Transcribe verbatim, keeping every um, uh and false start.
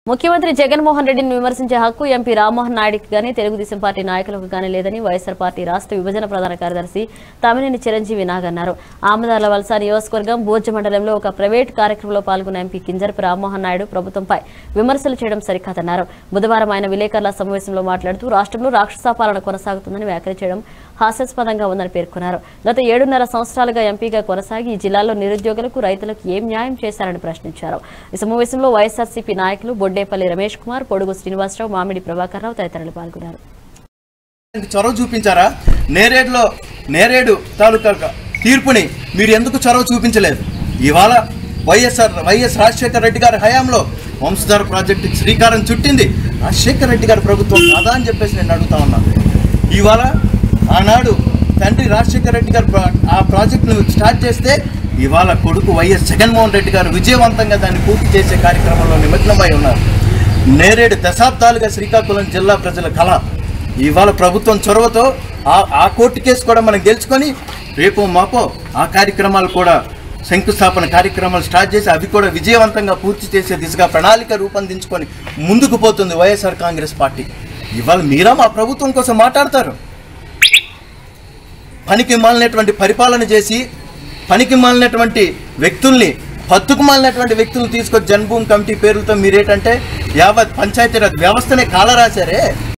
ముఖ్యమంత్రి జగన్మోహన్ రెడ్డిని విమర్శించే హక్కు ఎంపీ రామ్మోహన్ నాయుడుకి గానీ తెలుగుదేశం పార్టీ నాయకులకు గానీ లేదని వైఎస్ఆర్ పార్టీ రాష్ట్ర విభజన ప్రధాన కార్యదర్శి తమ్మినేని చిరంజీవి నాగ్ అన్నారు. ఆమదాల వలస నియోజకవర్గం బోర్జ మండలంలో ఒక ప్రైవేట్ కార్యక్రమంలో పాల్గొన్న ఎంపీ కింజరపు రామ్మోహన్ నాయుడు ప్రభుత్వంపై విమర్శలు చేయడం సరికాదన్నారు. బుధవారం ఆయన విలేకరుల సమావేశంలో మాట్లాడుతూ రాష్ట్రంలో రాక్షస పాలన కొనసాగుతుందని వ్యాఖ్యానించడం హాస్యాస్పదంగా ఉందని పేర్కొన్నారు. గత ఏడున్నర సంవత్సరాలుగా ఎంపీగా కొనసాగి ఈ జిల్లాలో నిరుద్యోగులకు రైతులకు ఏం న్యాయం చేశారని ప్రశ్నించారు. ఈ సమావేశంలో వైఎస్ఆర్సీపీ నాయకులు బొడ్డేపల్లి రమేష్ కుమార్, పొడుగు శ్రీనివాసరావు, మామిడి ప్రభాకర్ రావు తదితరులు పాల్గొన్నారు. చొరవ చూపించారా? నేరేడులో నేరేడు తాలూకా తీర్పుని మీరు ఎందుకు చొరవ చూపించలేదు? ఇవాళ వైఎస్ఆర్ వైఎస్ రాజశేఖర రెడ్డి గారి హయాంలో వంశధార ప్రాజెక్టు శ్రీకారం చుట్టింది రాజశేఖర రెడ్డి గారి ప్రభుత్వం కాదా అని చెప్పేసి నేను అడుగుతా ఉన్నాను. ఇవాళ ఆనాడు తండ్రి రాజశేఖర రెడ్డి గారు ఆ ప్రాజెక్టును స్టార్ట్ చేస్తే ఇవాళ కొడుకు వైఎస్ జగన్మోహన్ రెడ్డి గారు విజయవంతంగా దాన్ని పూర్తి చేసే కార్యక్రమంలో నిమగ్నమై ఉన్నారు. నేరేడు దశాబ్దాలుగా శ్రీకాకుళం జిల్లా ప్రజల కళ ఇవాళ ప్రభుత్వం చొరవతో ఆ ఆ కోర్టు కేసు కూడా మనం గెలుచుకొని రేపో మాపో ఆ కార్యక్రమాలు కూడా శంకుస్థాపన కార్యక్రమాలు స్టార్ట్ చేసి అవి కూడా విజయవంతంగా పూర్తి చేసే దిశగా ప్రణాళిక రూపొందించుకొని ముందుకు పోతుంది వైఎస్ఆర్ కాంగ్రెస్ పార్టీ. ఇవాళ మీరా మా ప్రభుత్వం కోసం మాట్లాడతారు? పనికి మాలినటువంటి పరిపాలన చేసి పనికి మాలినటువంటి వ్యక్తుల్ని పత్తుకు మాలినటువంటి వ్యక్తులను తీసుకొచ్చి జన్మభూమి కమిటీ పేరుతో మీరేంటంటే యావత్ పంచాయతీరాజ్ వ్యవస్థనే కాలరాశారే.